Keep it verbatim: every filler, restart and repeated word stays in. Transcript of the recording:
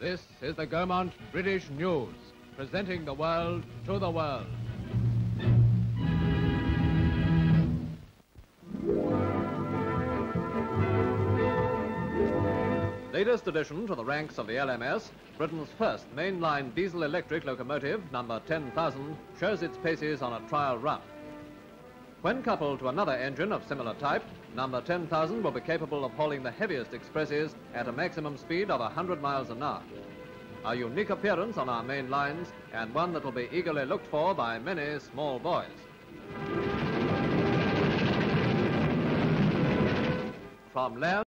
This is the Gaumont British News, presenting the world to the world. Latest addition to the ranks of the L M S, Britain's first mainline diesel-electric locomotive, number ten thousand, shows its paces on a trial run. When coupled to another engine of similar type, number ten thousand will be capable of hauling the heaviest expresses at a maximum speed of one hundred miles an hour. A unique appearance on our main lines, and one that will be eagerly looked for by many small boys. From land